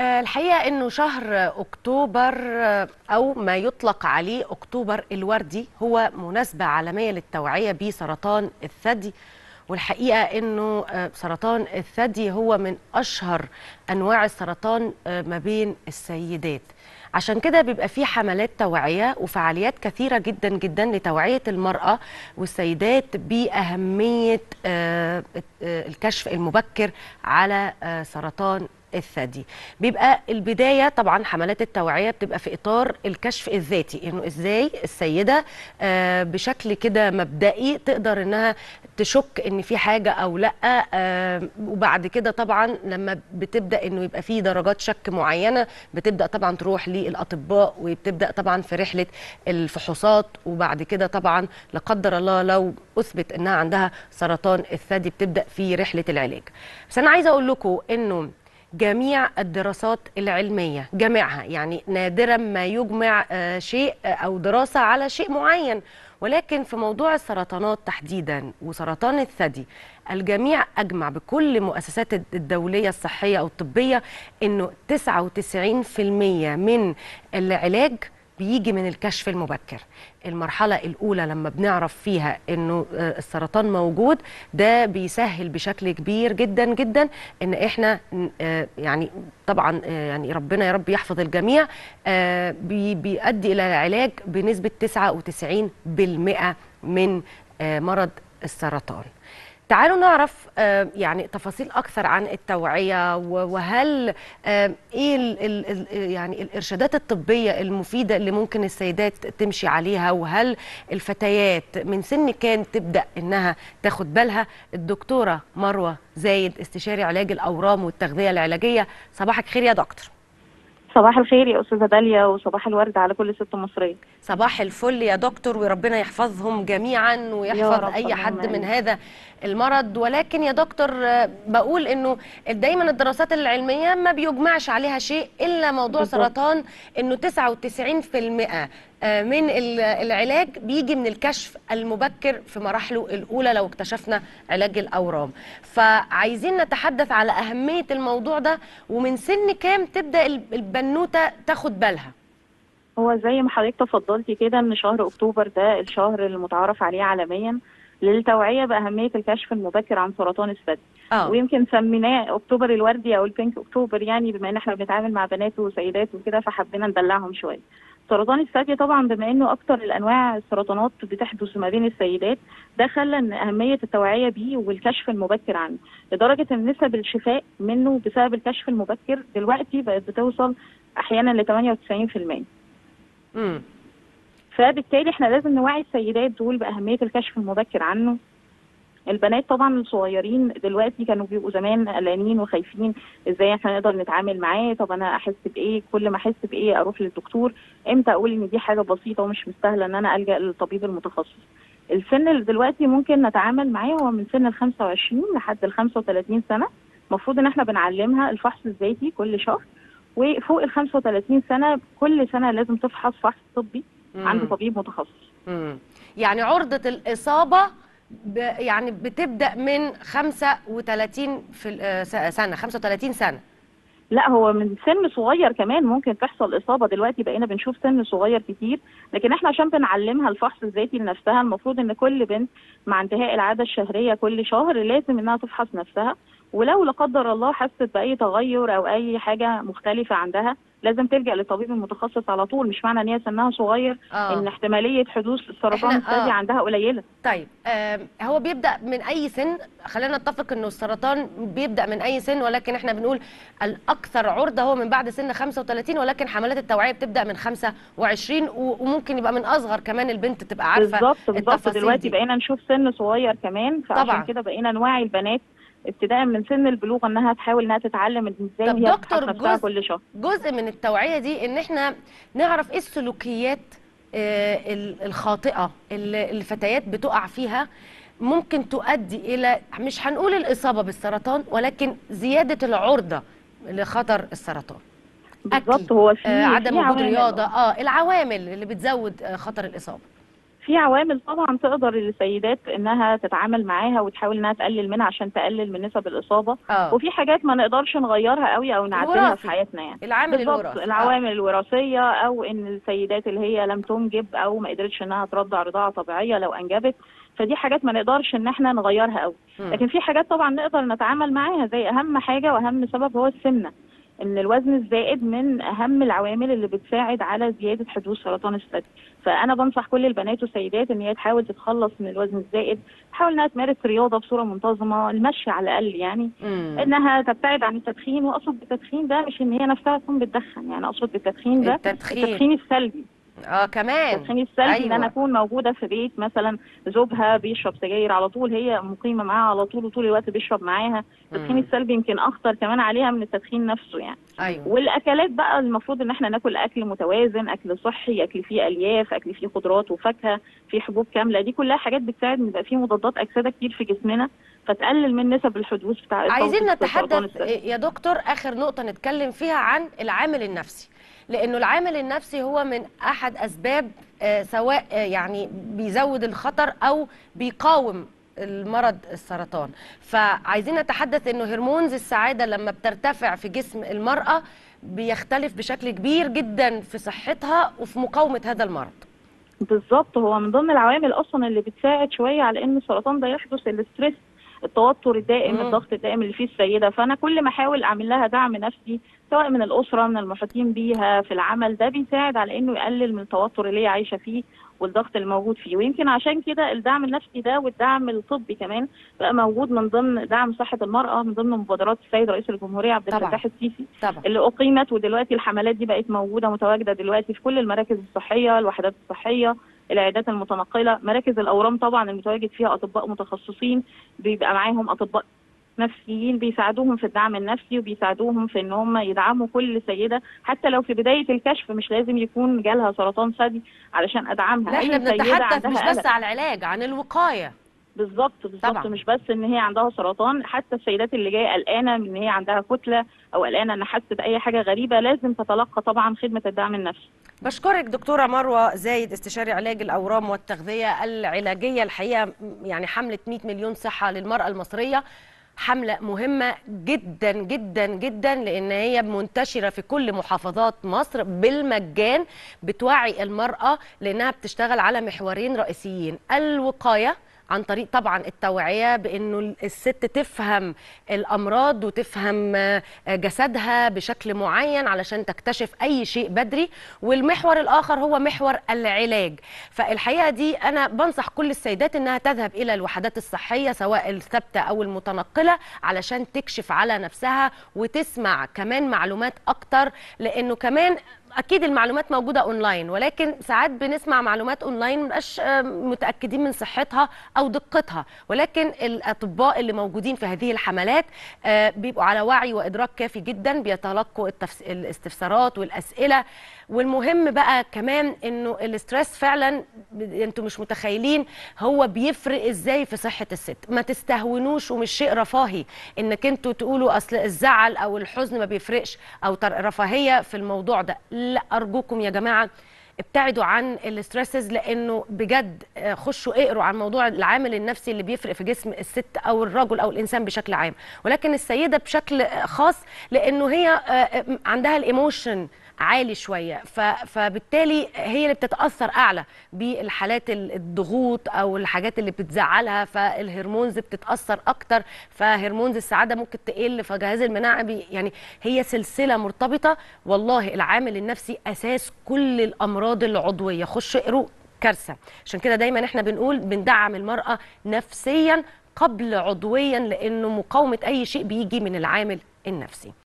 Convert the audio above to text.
الحقيقة أنه شهر أكتوبر أو ما يطلق عليه أكتوبر الوردي هو مناسبة عالمية للتوعية بسرطان الثدي. والحقيقة أنه سرطان الثدي هو من أشهر أنواع السرطان ما بين السيدات. عشان كده بيبقى فيه حملات توعية وفعاليات كثيرة جدا جدا لتوعية المرأة والسيدات بأهمية الكشف المبكر على سرطان الثدي. بيبقى البداية طبعا حملات التوعية بتبقى في إطار الكشف الذاتي، إنه إزاي السيدة بشكل كده مبدئي تقدر إنها تشك إن في حاجة أو لأ. وبعد كده طبعا لما بتبدأ إنه يبقى في درجات شك معينة بتبدأ طبعا تروح للأطباء وبتبدأ طبعا في رحلة الفحوصات، وبعد كده طبعا لا قدر الله لو أثبت إنها عندها سرطان الثدي بتبدأ في رحلة العلاج. بس أنا عايزة أقول لكم إنه جميع الدراسات العلمية جميعها، يعني نادرا ما يجمع شيء أو دراسة على شيء معين، ولكن في موضوع السرطانات تحديدا وسرطان الثدي الجميع أجمع بكل مؤسسات الدولية الصحية أو الطبية أنه 99% من العلاج بيجي من الكشف المبكر. المرحلة الأولى لما بنعرف فيها أنه السرطان موجود ده بيسهل بشكل كبير جدا جدا أن إحنا يعني طبعا يعني ربنا يا رب يحفظ الجميع، بيؤدي إلى العلاج بنسبة 99% من مرض السرطان. تعالوا نعرف يعني تفاصيل أكثر عن التوعية، وهل إيه يعني الإرشادات الطبية المفيدة اللي ممكن السيدات تمشي عليها، وهل الفتيات من سن كان تبدأ إنها تاخد بالها. الدكتورة مروة زايد استشاري علاج الأورام والتغذية العلاجية، صباحك خير يا دكتور. صباح الخير يا أستاذة داليا، وصباح الورد على كل ست مصرية. صباح الفل يا دكتور، وربنا يحفظهم جميعا ويحفظ أي حد من هذا المرض. ولكن يا دكتور بقول إنه دايما الدراسات العلمية ما بيجمعش عليها شيء إلا موضوع سرطان، إنه 99% من العلاج بيجي من الكشف المبكر في مراحله الأولى لو اكتشفنا علاج الأورام. فعايزين نتحدث على أهمية الموضوع ده، ومن سن كام تبدأ البنوتة تاخد بالها؟ هو زي ما حضرتك تفضلتي كده ان شهر اكتوبر ده الشهر المتعارف عليه عالميا للتوعيه باهميه الكشف المبكر عن سرطان الثدي. ويمكن سميناه اكتوبر الوردي او البينك اكتوبر، يعني بما ان احنا بنتعامل مع بنات وسيدات وكده فحبينا ندلعهم شويه. سرطان الثدي طبعا بما انه اكتر الانواع السرطانات بتحدث ما بين السيدات، ده خلى ان اهميه التوعيه بيه والكشف المبكر عنه، لدرجه ان نسب الشفاء منه بسبب الكشف المبكر دلوقتي بقت بتوصل احيانا ل 98%. فبالتالي احنا لازم نوعي السيدات دول باهميه الكشف المبكر عنه. البنات طبعا الصغيرين دلوقتي كانوا بيبقوا زمان قلقانين وخايفين ازاي احنا نقدر نتعامل معاه، طب انا احس بايه، كل ما احس بايه اروح للدكتور، امتى اقول ان دي حاجه بسيطه ومش مستاهله ان انا الجا للطبيب المتخصص. السن اللي دلوقتي ممكن نتعامل معاه هو من سن ال 25 لحد ال 35 سنه. المفروض ان احنا بنعلمها الفحص الذاتي كل شهر، وفوق ال 35 سنه كل سنه لازم تفحص فحص طبي عند طبيب متخصص. يعني عرضه الاصابه يعني بتبدا من 35 في سنه 35 سنه. لا، هو من سن صغير كمان ممكن تحصل اصابه. دلوقتي بقينا بنشوف سن صغير كتير، لكن احنا عشان بنعلمها الفحص الذاتي لنفسها المفروض ان كل بنت مع انتهاء العاده الشهريه كل شهر لازم انها تفحص نفسها، ولو لا قدر الله حست باي تغير او اي حاجه مختلفه عندها لازم تلجا للطبيب المتخصص على طول. مش معنى ان هي سنها صغير ان احتماليه حدوث السرطان الثدي عندها قليله. طيب هو بيبدا من اي سن؟ خلينا نتفق انه السرطان بيبدا من اي سن، ولكن احنا بنقول الاكثر عرضه هو من بعد سن 35، ولكن حملات التوعيه بتبدا من 25 وممكن يبقى من اصغر كمان البنت تبقى عارفه بالظبط. دلوقتي بقينا نشوف سن صغير كمان، فعشان كده بقينا نوعي البنات ابتداء من سن البلوغ انها تحاول انها تتعلم ازاي هي تفحص نفسها كل شهر. جزء من التوعيه دي ان احنا نعرف ايه السلوكيات الخاطئه اللي الفتيات بتقع فيها ممكن تؤدي الى، مش هنقول الاصابه بالسرطان، ولكن زياده العرضه لخطر السرطان. بالظبط. هو في عدم وجود رياضه، العوامل اللي بتزود خطر الاصابه. في عوامل طبعا تقدر السيدات انها تتعامل معاها وتحاول انها تقلل منها عشان تقلل من نسب الاصابه، وفي حاجات ما نقدرش نغيرها قوي او نعدلها في حياتنا يعني. العامل بالظبط، العوامل الوراثيه، او ان السيدات اللي هي لم تنجب او ما قدرتش انها ترضع رضاعه طبيعيه لو انجبت، فدي حاجات ما نقدرش ان احنا نغيرها قوي. لكن في حاجات طبعا نقدر نتعامل معاها، زي اهم حاجه واهم سبب هو السمنه. ان الوزن الزائد من اهم العوامل اللي بتساعد على زياده حدوث سرطان الثدي. فانا بنصح كل البنات والسيدات ان هي تحاول تتخلص من الوزن الزائد، تحاول انها تمارس رياضه بصوره منتظمه، المشي على الاقل يعني، انها تبتعد عن التدخين. واقصد بالتدخين ده مش ان هي نفسها تكون بتدخن، يعني اقصد بالتدخين ده التدخين السلبي. كمان التدخين السلبي ان انا اكون موجوده في بيت مثلا زوجها بيشرب سجاير على طول، هي مقيمه معاها على طول وطول الوقت بيشرب معاها. التدخين السلبي يمكن اخطر كمان عليها من التدخين نفسه يعني. والاكلات بقى المفروض ان احنا ناكل اكل متوازن، اكل صحي، اكل فيه الياف، اكل فيه خضروات وفاكهه، فيه حبوب كامله. دي كلها حاجات بتساعد ان يبقى فيه مضادات اكسده كتير في جسمنا، فتقلل من نسب الحدوث بتاع عايزين نتحدث يا دكتور اخر نقطه نتكلم فيها عن العامل النفسي، لأنه العامل النفسي هو من أحد أسباب سواء يعني بيزود الخطر أو بيقاوم المرض السرطان. فعايزين نتحدث أنه هرمونز السعادة لما بترتفع في جسم المرأة بيختلف بشكل كبير جدا في صحتها وفي مقاومة هذا المرض. بالظبط، هو من ضمن العوامل أصلا اللي بتساعد شوية على أن السرطان ده يحدث الستريس، التوتر الدائم، الضغط الدائم اللي فيه السيده. فانا كل ما احاول اعمل لها دعم نفسي سواء من الاسره من المحيطين بيها في العمل، ده بيساعد على انه يقلل من التوتر اللي هي عايشه فيه والضغط الموجود فيه. ويمكن عشان كده الدعم النفسي ده والدعم الطبي كمان بقى موجود من ضمن دعم صحه المراه، من ضمن مبادرات السيد رئيس الجمهوريه عبد الفتاح السيسي اللي اقيمت. ودلوقتي الحملات دي بقت موجوده متواجده دلوقتي في كل المراكز الصحيه، الوحدات الصحيه، العيادات المتنقله، مراكز الاورام طبعا المتواجد فيها اطباء متخصصين بيبقى معاهم اطباء نفسيين بيساعدوهم في الدعم النفسي وبيساعدوهم في ان هم يدعموا كل سيده حتى لو في بدايه الكشف. مش لازم يكون جالها سرطان ثدي علشان ادعمها. لا احنا بنتحدث مش بس على العلاج، عن الوقايه. بالظبط مش بس ان هي عندها سرطان، حتى السيدات اللي جايه قلقانه من ان هي عندها كتله او قلقانه ان حست باي حاجه غريبه لازم تتلقى طبعا خدمه الدعم النفسي. بشكرك دكتوره مروه زايد، استشاري علاج الاورام والتغذيه العلاجيه. الحقيقه يعني حمله 100 مليون صحه للمراه المصريه حملة مهمة جدا جدا جدا، لأن هي منتشرة في كل محافظات مصر بالمجان، بتوعي المرأة لأنها بتشتغل على محورين رئيسيين: الوقاية عن طريق طبعا التوعية بأنه الست تفهم الأمراض وتفهم جسدها بشكل معين علشان تكتشف أي شيء بدري، والمحور الآخر هو محور العلاج. فالحقيقة دي أنا بنصح كل السيدات أنها تذهب إلى الوحدات الصحية سواء الثابتة أو المتنقلة علشان تكشف على نفسها وتسمع كمان معلومات أكتر، لأنه كمان أكيد المعلومات موجودة أونلاين، ولكن ساعات بنسمع معلومات أونلاين مبقاش متأكدين من صحتها أو دقتها، ولكن الأطباء اللي موجودين في هذه الحملات بيبقوا على وعي وإدراك كافي جدا، بيتلقوا الاستفسارات والأسئلة. والمهم بقى كمان إنه الاسترس فعلا أنتوا مش متخيلين هو بيفرق إزاي في صحة الست. ما تستهونوش، ومش شيء رفاهي إنك أنتوا تقولوا أصل الزعل أو الحزن ما بيفرقش أو رفاهية في الموضوع ده. لا، أرجوكم يا جماعة ابتعدوا عن الاسترسز، لأنه بجد خشوا اقروا عن موضوع العامل النفسي اللي بيفرق في جسم الست أو الرجل أو الإنسان بشكل عام، ولكن السيدة بشكل خاص لأنه هي عندها الإيموشن عالي شوية، فبالتالي هي اللي بتتأثر أعلى بالحالات الضغوط أو الحاجات اللي بتزعلها، فالهرمونز بتتأثر أكتر، فهرمونز السعادة ممكن تقل، فجهاز المناعة يعني هي سلسلة مرتبطة. والله العامل النفسي أساس كل الأمراض العضوية. خشوا اقروا، كارثة. عشان كده دايما احنا بنقول بندعم المرأة نفسيا قبل عضويا، لأنه مقاومة أي شيء بيجي من العامل النفسي.